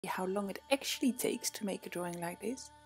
how long it actually takes to make a drawing like this,